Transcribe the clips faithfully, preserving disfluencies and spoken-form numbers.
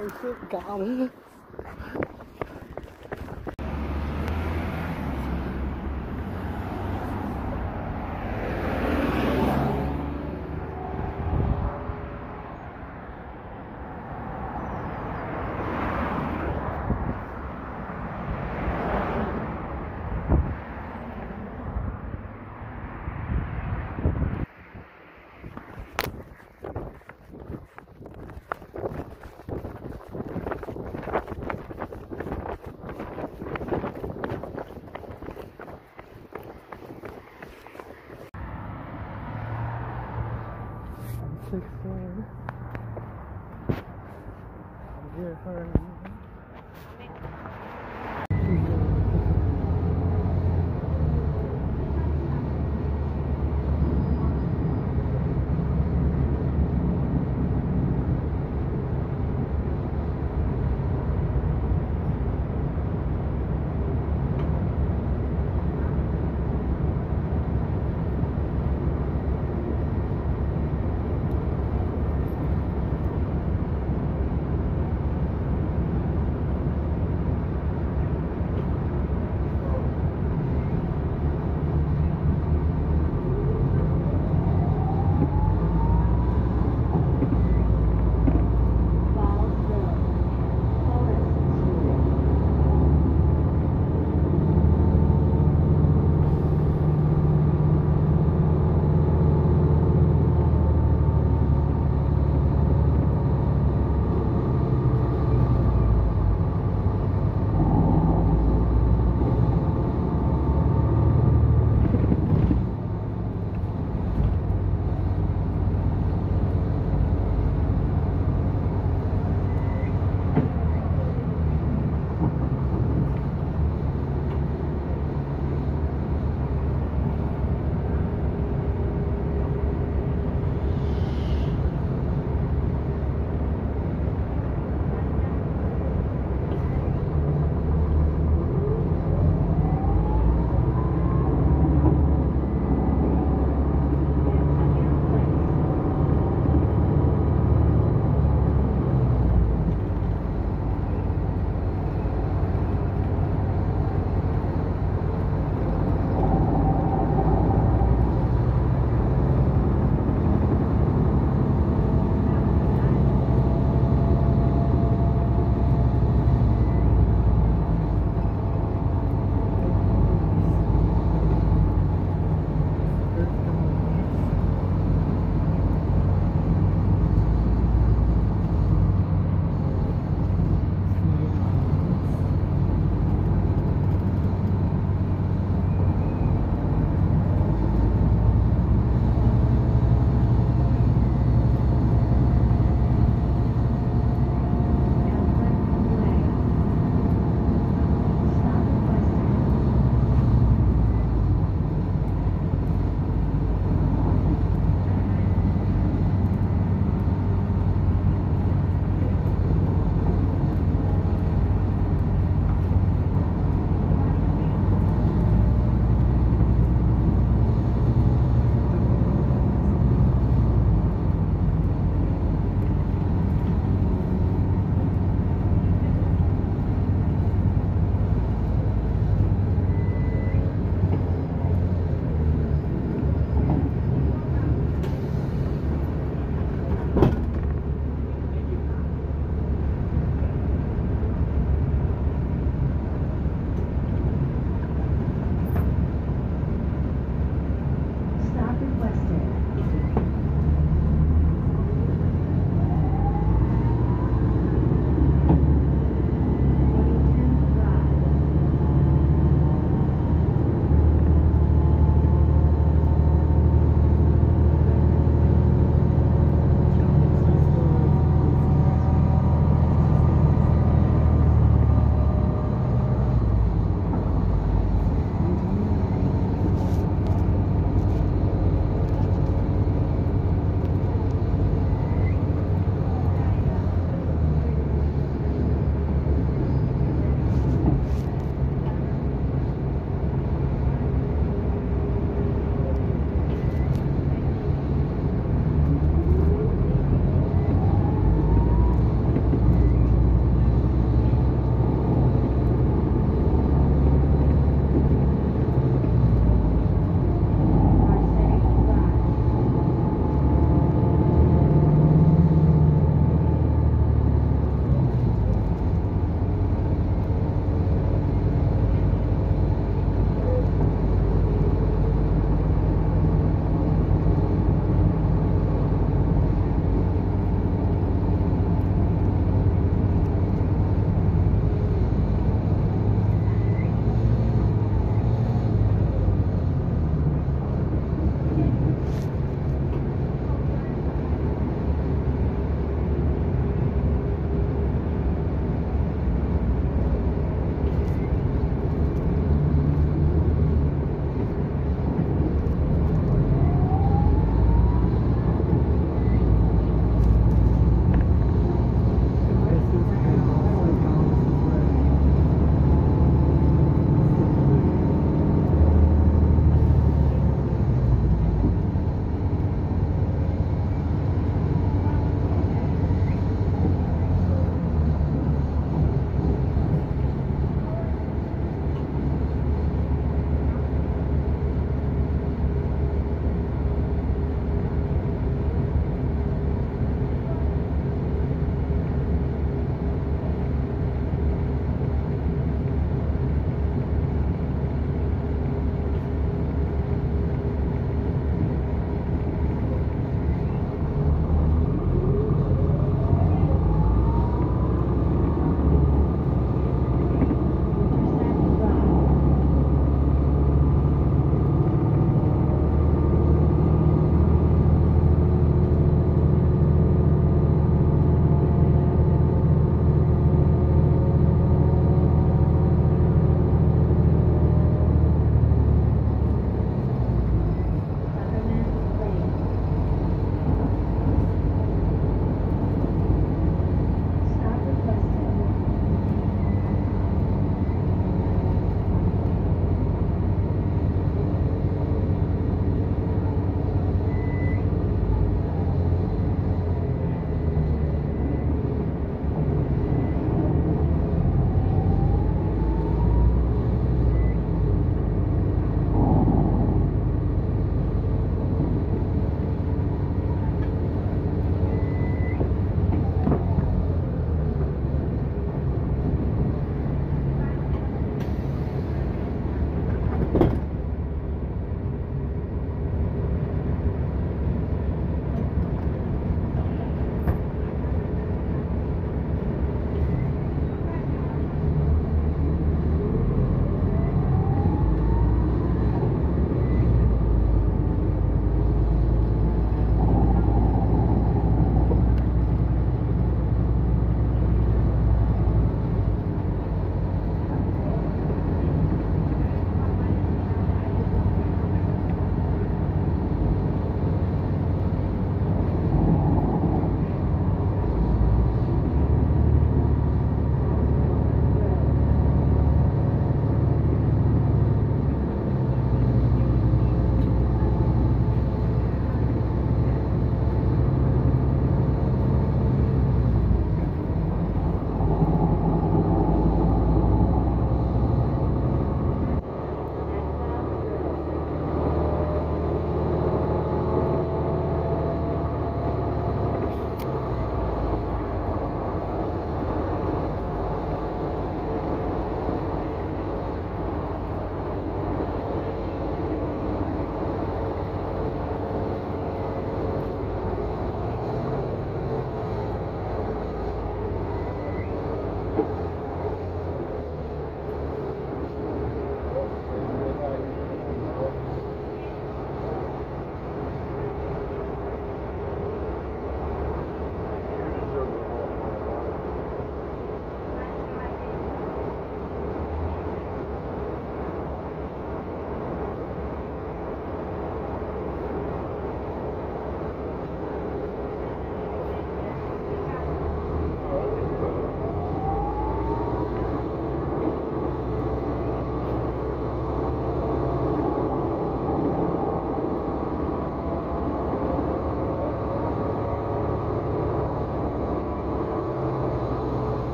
Oh shit, got him. Six four. I'm here for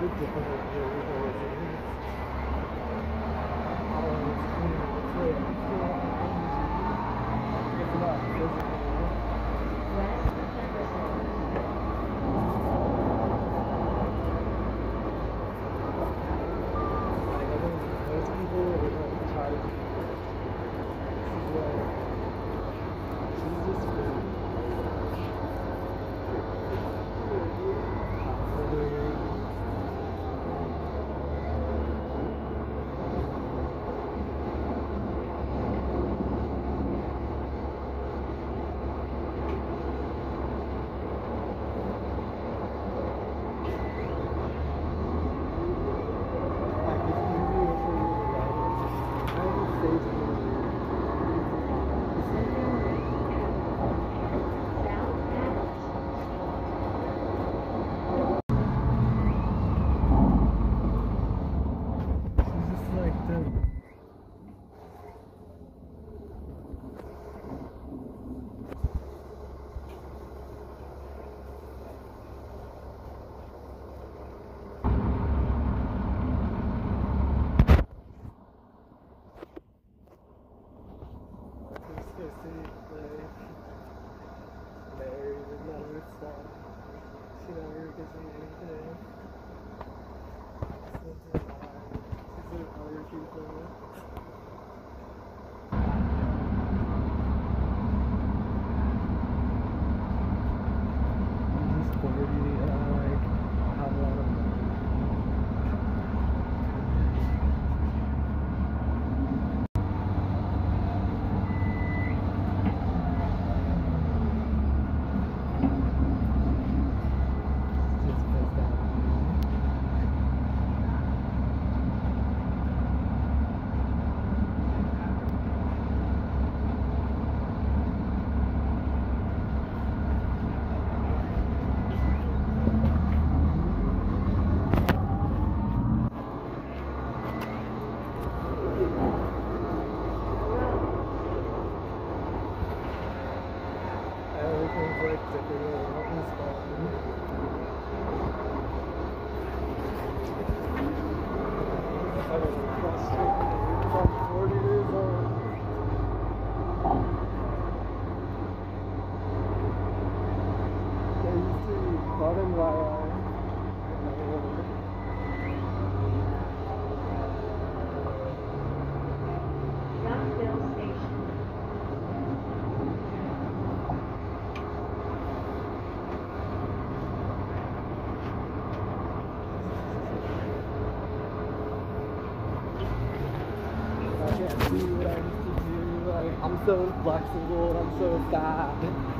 I'm so flexible and I'm so fat.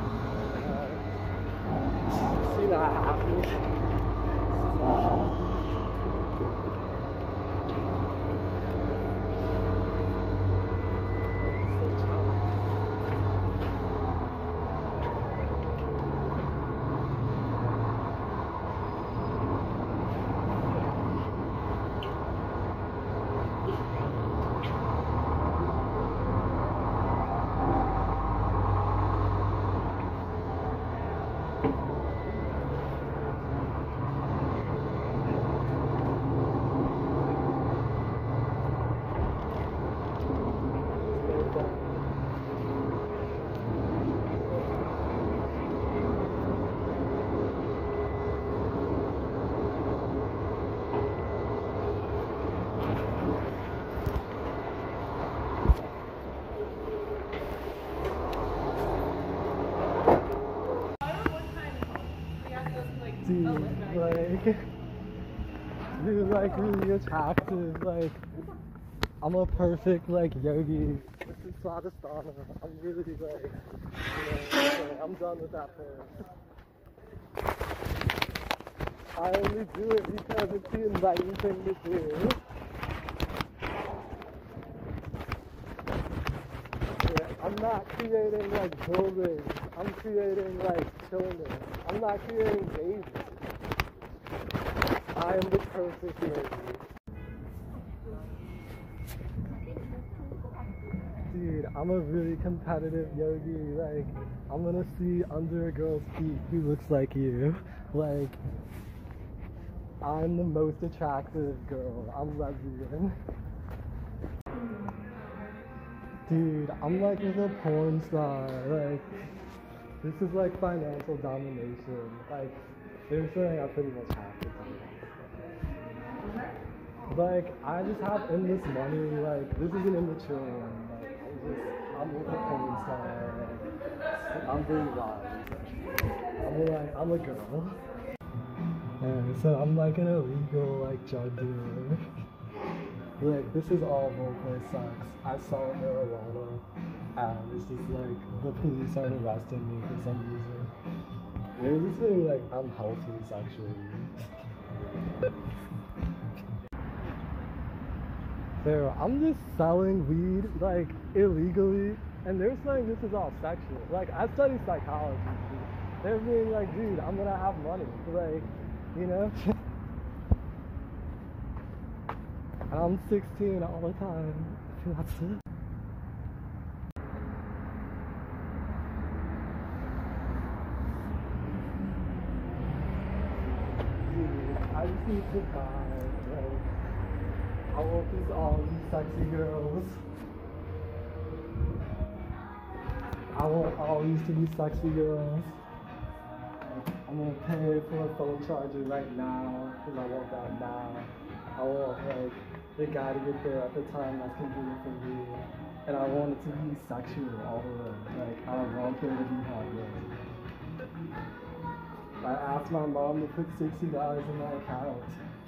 Uh, see that happen? Dude, like, you're like really attractive, like, I'm a perfect, like, yogi. This is Sadhana. I'm really, like, you know, like, I'm done with that first. I only do it because it's the inviting thing to do. Yeah, I'm not creating, like, buildings. I'm creating, like, chillness. I'm not creating babies. I am the perfect yogi. Dude, I'm a really competitive yogi. Like, I'm gonna see under a girl's feet who looks like you. Like, I'm the most attractive girl. I'm lesbian. Dude, I'm like with a porn star. Like, this is like financial domination. Like, they're saying I pretty much have to do it. Like, I just have endless money. Like, this is an immature one. Like, I'm just, I'm with a porn star. Like, I'm very wild. I'm like, I'm a girl. And so I'm like an illegal, like, drug dealer. Like, this is all roleplay sucks. I saw marijuana, and it's just like, the police aren't arresting me for some reason. They're just saying, like, I'm healthy sexually. So, I'm just selling weed, like, illegally, and they're saying this is all sexual. Like, I study psychology, dude. They're being like, dude, I'm gonna have money. Like, you know? And I'm sixteen all the time. That's it. Dude, I just need to buy, like, I want these all these sexy girls. I want all these to be sexy girls. I'm gonna pay for a phone charger right now, because I want that now. I want, like, the guy to get there at the time that's convenient for me. And I want it to be sexual all the way. Like, I want there to be hot girls. I asked my mom to put sixty dollars in my account.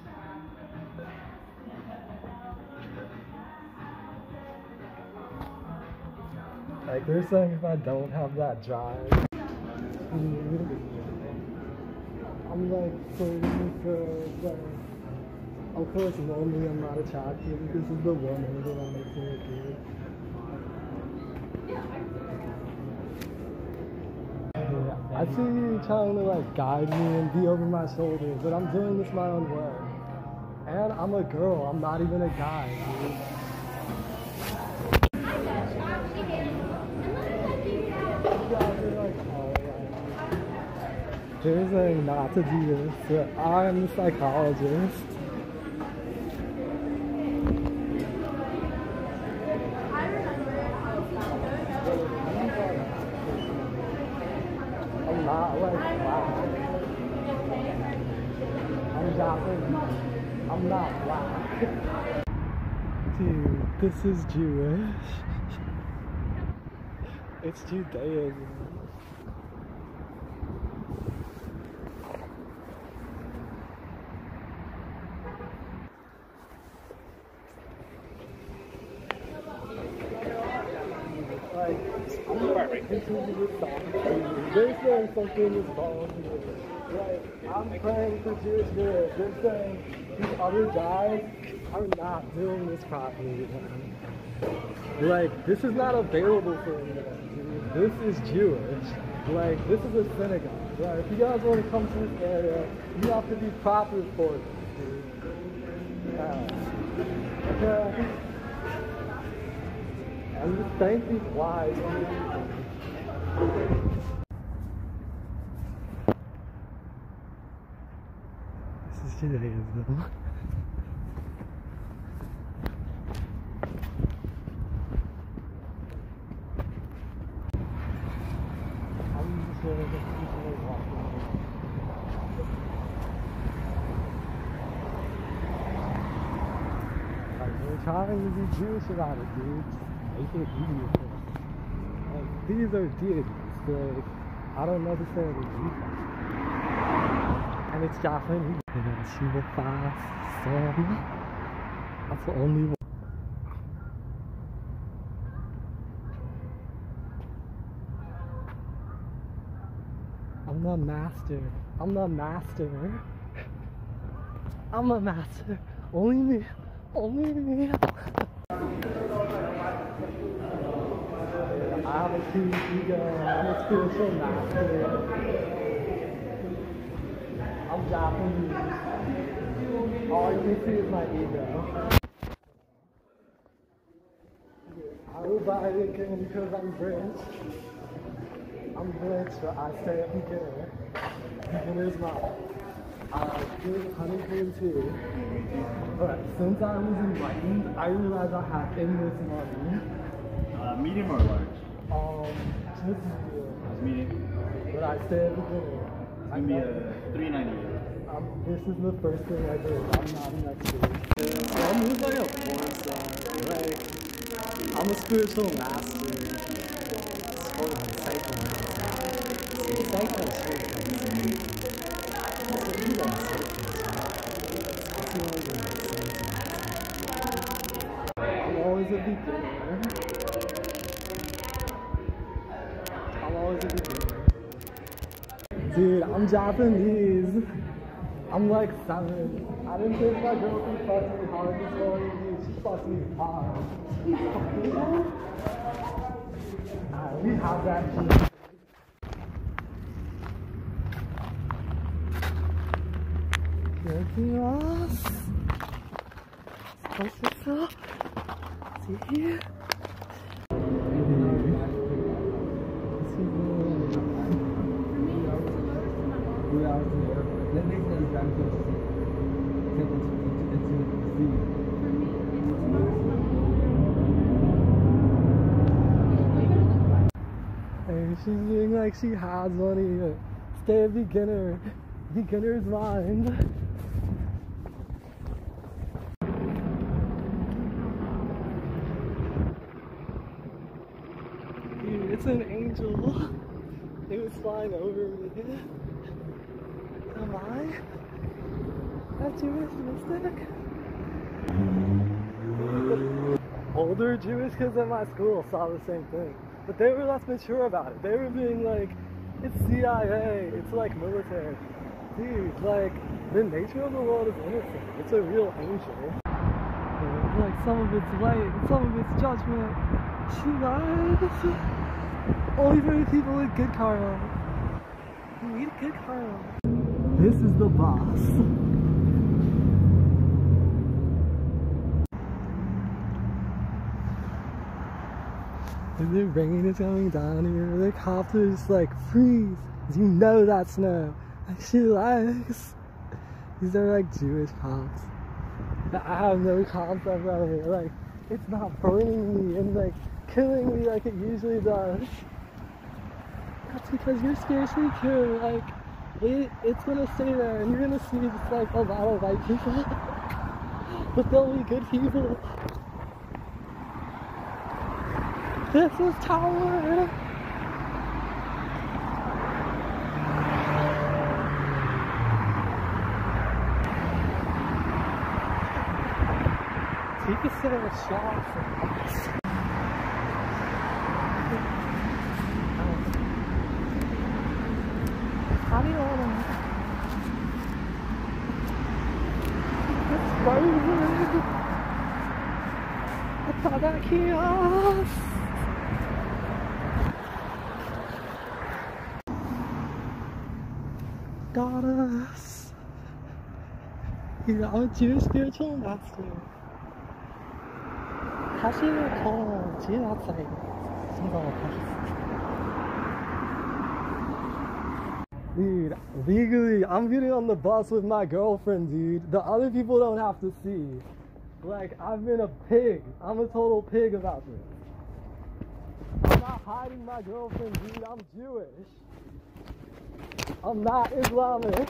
Like, they're saying if I don't have that drive, I'm like searching for, like, of course normally I'm not attractive. This is the one angle that makes me look good. Yeah, I see you trying to like guide me and be over my shoulder, but I'm doing this my own way. And I'm a girl, I'm not even a guy, dude. They're saying not to do this, but I'm the psychologist. I'm not like black. I'm Japanese. I'm not black. Dude, this is Jewish. It's Judaism. Like, they're saying something is wrong here. Like, I'm praying for Jewish good. They're saying these other guys are not doing this properly. Like, this is not available for anyone, dude. This is Jewish. Like, this is a synagogue. Right? If you guys want to come to this area, you have to be proper for it, dude. Yeah. Okay. And just thank these wise people. This is Judaism. I'm just gonna get people walking. Like, we're trying to be Jewish about it, dude. Make it easier for us. Like, these are deities. Like, I don't necessarily believe that. And it's Japanese. And then she will fast some. That's the only one. I'm the master. I'm the master. I'm the master. Only me. Only me. I have a huge ego. I'm a spiritual master. I'm Japanese. All you can see is my ego. I will buy it again because I'm rich. I'm rich, but I stay up here. Vegan is my. I Dude, honeycomb too. Alright, since I was enlightened, I realized I have endless money. Uh, medium or large? Um, just medium. It's medium. But I stay at the beginning. It's gonna be a three ninety-eight. Um, this is the first thing I did. I'm not an expert. Yeah, I'm just like a porn star. Like, I'm a spiritual master. It's totally psycho. Psycho is so crazy. You don't I'm always a beginner. I'm always a beginner. Dude, I'm Japanese. I'm like seven. I didn't think my girlfriend fucked me hard this morning, dude. She fucked me hard. Alright, we have that shit. Yes. What's up? See here? We are there. That makes sense. I'm close to take it into the sea. Hey, she's being like she has money. Stay a beginner. Beginner's mind. Dude, it's an angel. It was flying over me. Am I a Jewish mystic? Older Jewish kids at my school saw the same thing, but they were less mature about it. They were being like, it's C I A, it's like military. Dude, like, the nature of the world is innocent. It's a real angel. And like, some of it's light, some of it's judgment. She lies. Only for the people with good karma. You need good karma. This is the boss. And the rain is coming down here. The cops are just like, freeze. You know that's snow. Like, she likes. These are like Jewish cops. I have no concept of it. Like, it's not burning me and like killing me like it usually does. That's because you're spiritually pure. Like, it, it's gonna stay there, and you're gonna see just like a lot of white people, but they'll be good people. This is Tower. Take a set of a shot from us. How do you want to? It's frozen. I thought that chaos. Got us. Here, I'm a Jewish spiritual master. 사실을 더 지은 학사에 생각을 하셨습니다. Dude, legally, I'm getting on the bus with my girlfriend, dude. The other people don't have to see. Like, I've been a pig. I'm a total pig about this. I'm not hiding my girlfriend, dude. I'm Jewish. I'm not Islamic.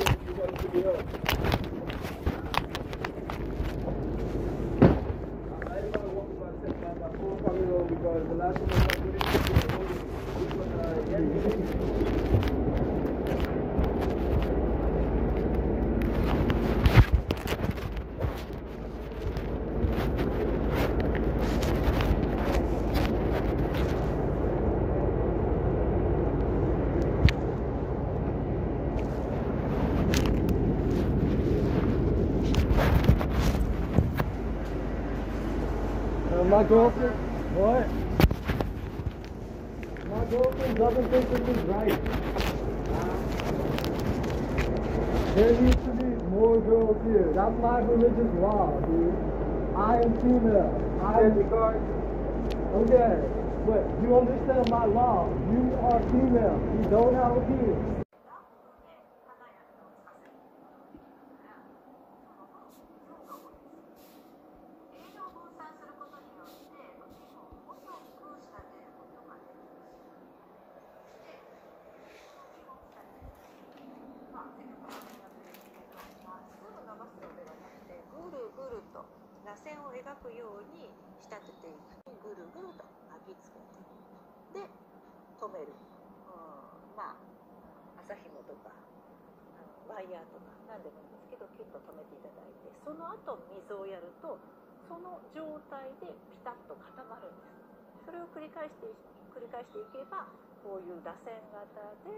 My girlfriend, what? My girlfriend doesn't think this is right. There needs to be more girls here. That's my religious law, dude. I am female. I am the guard. Okay, but you understand my law. You are female. You don't have a penis. 螺旋を描くように仕立てていく、ぐるぐると巻きつけて、で止める、うん、まあ麻紐とかワイヤーとか何でもいいんですけど、キュッと止めていただいて、その後水をやるとその状態でピタッと固まるんです。それを繰り返して繰り返していけば、こういう螺旋型で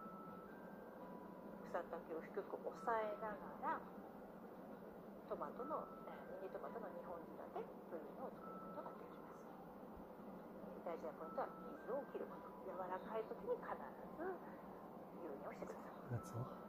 草丈を低く抑えながらトマトのミニトマトのにほん仕立てというのを作ることができます。大事なポイントは水を切ること。柔らかい時に必ず湯煮をしてください。